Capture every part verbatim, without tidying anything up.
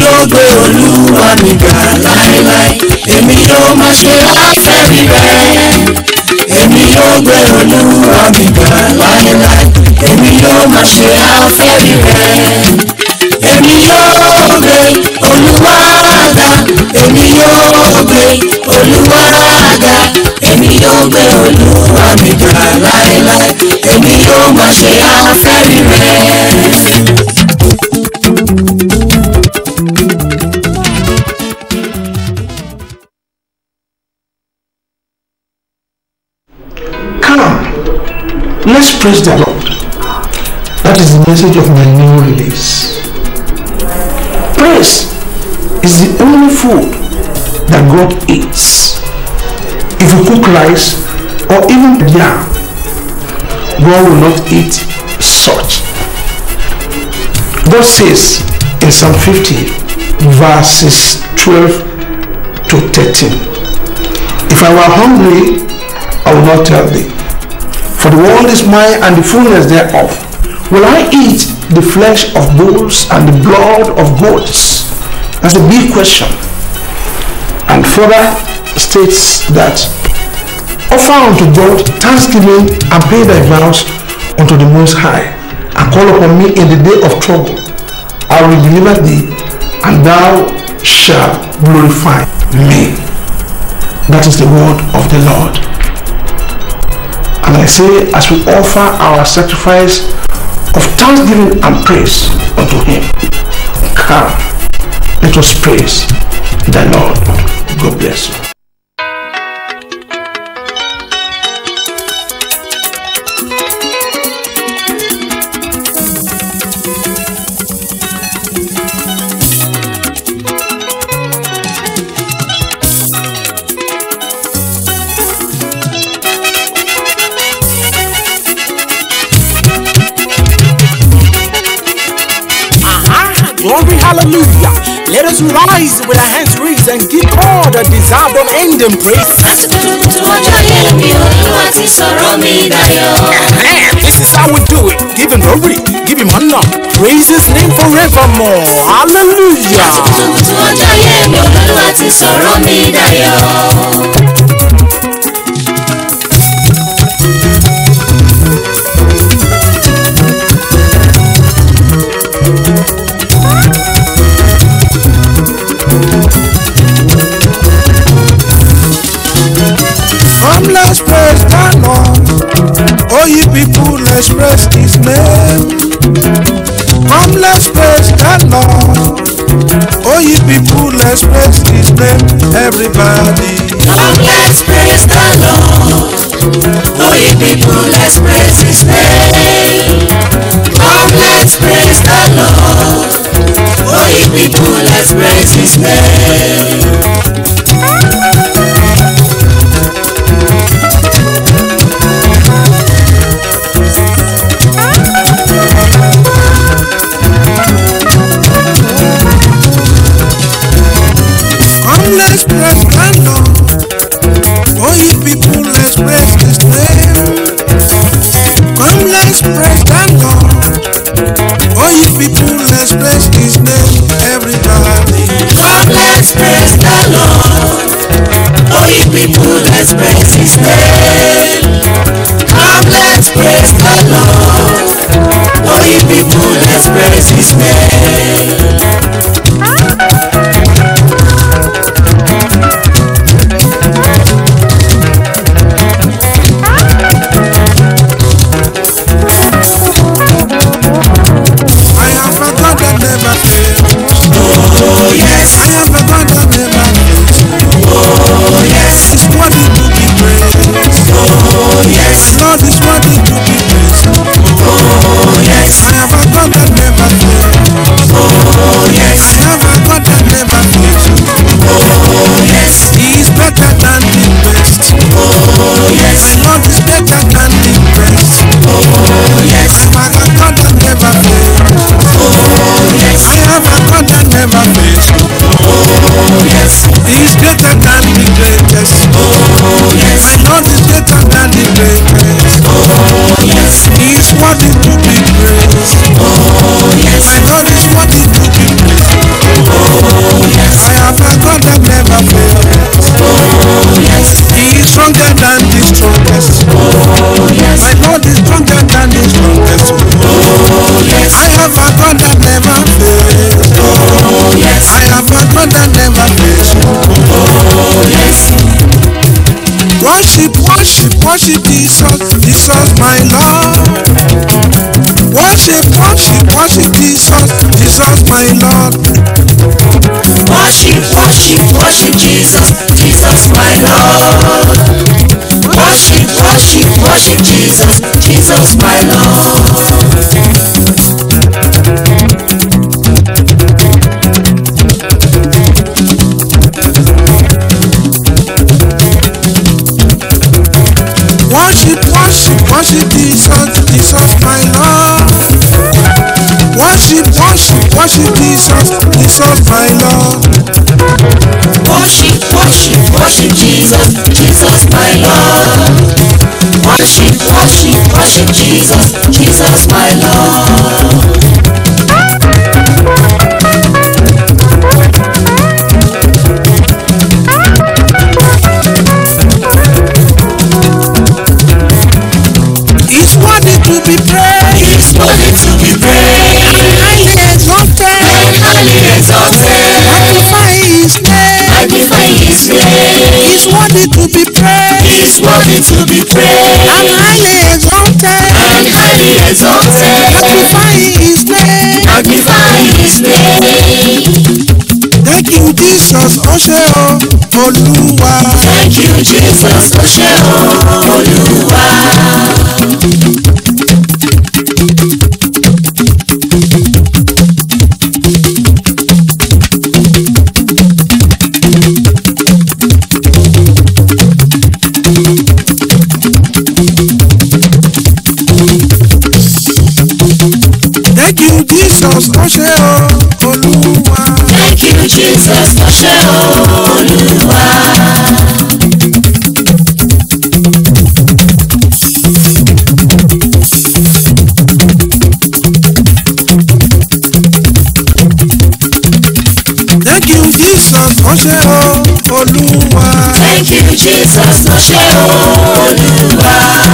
yóò gbé Olúwa mi ga láéláé. Èmi yóò máa ṣe àfẹ́rí rẹ̀. Èmi yóò gbé Olúwa mi ga láéláé. Èmi yóò máa ṣe àfẹ́rí rẹ̀. Èmi yóò gbé Olúwa ga. Èmi yóò gbé Olúwa ga. Èmi yóò gbé Olúwa mi ga láéláé. Èmi yóò máa ṣe àfẹ́rí rẹ̀. Let's praise the Lord. That is the message of my new release. Praise is the only food that God eats. If you cook rice or even yam, God will not eat such. God says in Psalm fifty, verses twelve to thirteen, if I were hungry, I will not tell thee. For the world is mine and the fullness thereof. Will I eat the flesh of bulls and the blood of goats? That's a big question. And further states that offer unto God thanksgiving and pay thy vows unto the Most High, and call upon me in the day of trouble. I will deliver thee, and thou shalt glorify me. That is the word of the Lord. And I say, as we offer our sacrifice of thanksgiving and praise unto him, come, let us praise the Lord. God bless you. Glory, hallelujah. Let us rise with our hands raised and give God a deserved unending praise. This is how we do it. Give him glory, give him honor, praise his name forevermore. Hallelujah. Come, let's praise the Lord. Oh, ye people, let's praise his name. Come, let's praise the Lord. Oh, ye people, let's praise his name. Everybody. Come, let's praise the Lord. Oh, ye people, let's praise his name. Come, let's praise the Lord. Oh, ye people, let's praise his name. Let's praise the Lord. Oh, ye people, let's praise his name. Come, let's praise the Lord. Oh, ye people, let's praise his name. Everybody. Come, let's praise the Lord. Oh, ye people, let's praise his name. Come, let's praise the Lord. Oh, ye people, let's praise his name. Oh yes, I am the God that never fails. Oh yes, He's worthy to be praised. Oh yes, Lord is worthy to be praised. Oh yes, I am a God that never fails. worship Jesus, Jesus my Lord. Worship, worship, worship Jesus, Jesus my Lord. Worship, worship, worship Jesus, Jesus my Lord. Worship, worship, worship Jesus, Jesus my Lord. Worship, worship, worship Jesus, Jesus my Lord. Worship, worship, worship Jesus, Jesus my Lord. Worship, worship, worship Jesus, Jesus my Lord. Worship, worship, worship Jesus, Jesus my Lord. He's worthy to be praised. He's worthy to be praised. Highly exalted. And highly exalted. Magnify his name. Magnify his name. He's worthy to be praised. He's worthy to be praised. And highly exalted. And highly exalted. Magnify his name. Magnify his name. Thank you, Jesus. Ọṣé o, Olúwa. Thank you, Jesus. Ọṣé o, Olúwa. Thank you, Jesus. Ọṣé o, Olúwa. Thank you, Jesus. Ọṣé o, Olúwa. Thank you, Jesus. Ọṣé o, Olúwa. Thank you, Jesus. Ọṣé o, Olúwa.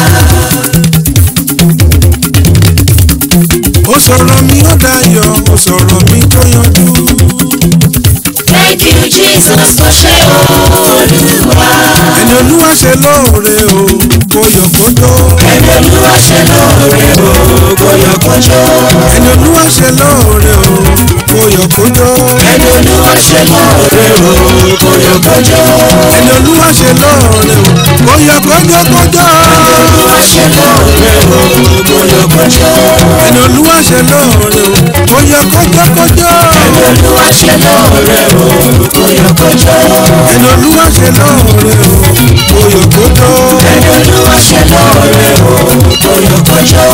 Ó sọ̀rọ̀ mi ó dayọ̀, ó sọ̀rọ̀ mi tó yanjú. Thank you, Jesus. Ọṣé o, Olúwa. Ẹni Olúwa ṣe lóore o, kó yọ̀ kó jó. Ẹni Olúwa ṣe lóore o, kó yọ̀ kó jó. Ẹni Olúwa ṣe lóore o, kó yọ̀ kó jó. Ẹni Olúwa ṣe lóore o, kó yọ̀ kó jó. Ẹni Olúwa ṣe lóore o, kó yọ̀ kó jó kó jó. Ẹni Olúwa ṣe lóore o, kó yọ̀ kó jó. Ẹni Olúwa ṣe lóore o, kó yọ̀ kó jó kó jó. Ẹni Olúwa ṣe lóore o, kó yọ̀ kó jó. Ẹni Olúwa ṣe lóore o, kó yọ̀ kó jó. Ẹni Olúwa ṣe lóore o, kó yọ̀ kó jó.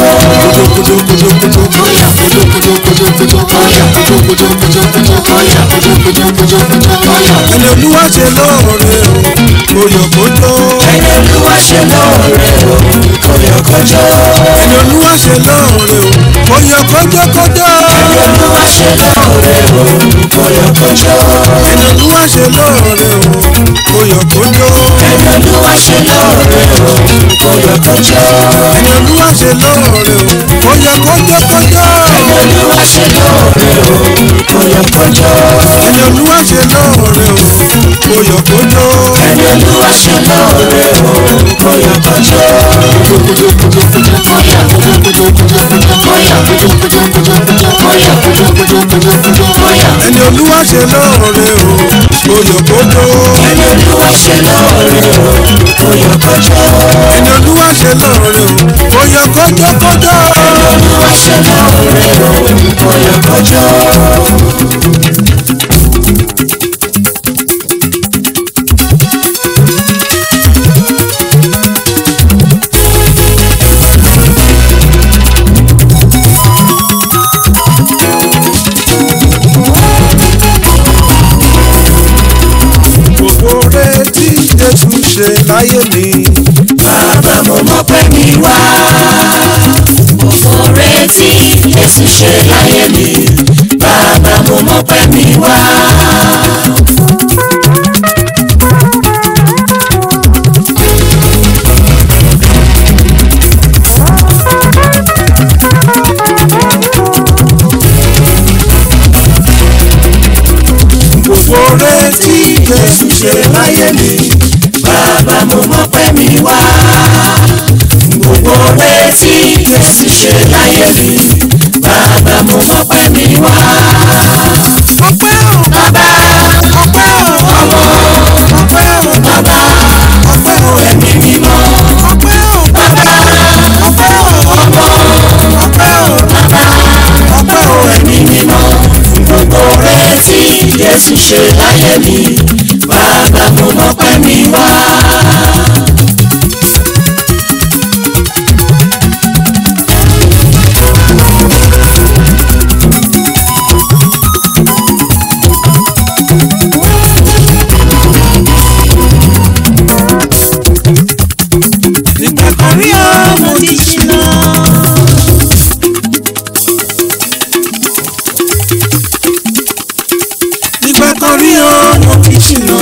Ẹni Olúwa ṣe lóore o, kó yọ̀ kó jó. Ẹni Olúwa ṣe lóore o, kó yọ̀ kó jó. Ẹni Olúwa ṣe lóore o, kó yọ̀ kó jó kó jó. Ẹni Olúwa ṣe lóore o, kó yọ̀ kó jó. Ẹni Olúwa ṣe lóore o, kó yọ̀ kó jó. Ẹni Olúwa ṣe lóore o, kó yọ̀ kó jó. Ẹni Olúwa ṣe lóore o, kó yọ̀ kó jó kó jó. Ẹni Olúwa ṣe lóore o, kó yọ̀ kó jó. Ẹni Olúwa ṣe lóore o, kó yọ̀ kó jó. Ẹni Olúwa ṣe lóore o, kó yọ̀ kó jó. Ẹni Olúwa ṣe lóore o, kó yọ̀ kó jó. Ẹni Olúwa ṣe lóore o, kó yọ̀ kó jó. Ẹni Olúwa ṣe lóore o, kó yọ̀ kó jó kó jó. Ẹni Olúwa ṣe lóore o, kó yọ̀ kó jó. Gbogbo rẹ̀ tí Jésù ṣe láyé mi. Bàbá mo mọ̀ pé mi wá. Gbogbo rẹ̀ tí Jésù ṣe láyé mi. Bàbá mo mọ̀ pé mi wá. Gbogbo rẹ̀ tí Jésù ṣe láyé mi. Bàbá mo mọ̀ pé mi wá. bàbá mo mọ́pẹ́ mi wá. ọpẹ́ o Bàbá ọpẹ́ o ọmọ ọpẹ́ o bàbá ọpẹ́ o ẹ̀mí mímọ́. ọpẹ́ o Bàbá ọpẹ́ o ọmọ ọpẹ́ o bàbá ọpẹ́ o ẹ̀mí mímọ́. Fún gbogbo rẹ̀ tí Jésù ṣe láyé mi, bàbá mo mọ́pẹ́ mi wá. nígbà kan rí o mo ti ṣìnà. nígbà kan rí o mo ti ṣìnà.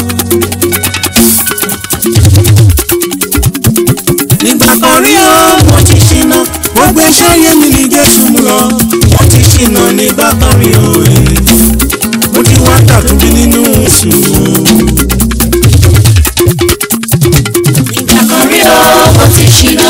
nígbà kan rí o mo ti ṣìnà. wọ́n gbé ṣáyé mi ní Jésù mú lọ. mo ti ṣìnà nígbà kan rí o. mo ti wá dàdúgbò nínú sùn. Nígbà kan rí o mo ti ṣìnà.